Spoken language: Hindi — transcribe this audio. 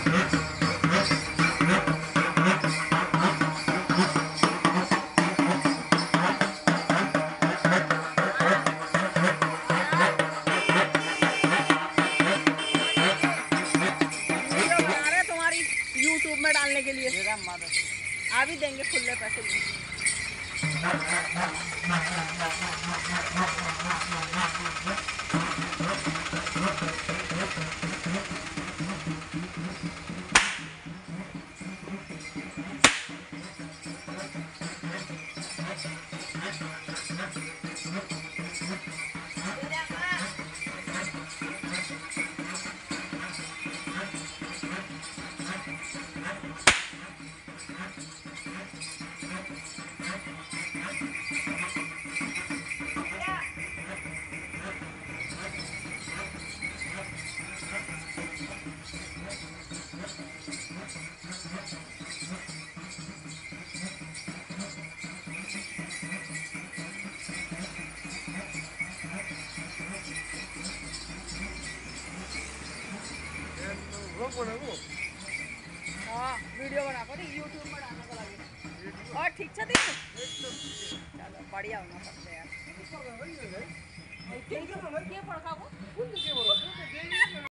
यूट्यूब में डालने के लिए आ भी देंगे खुले पैसे में। हाँ वीडियो बना कर यूट्यूब में डालने को लगे और ठीक है चलो बढ़िया होना पड़ता यार।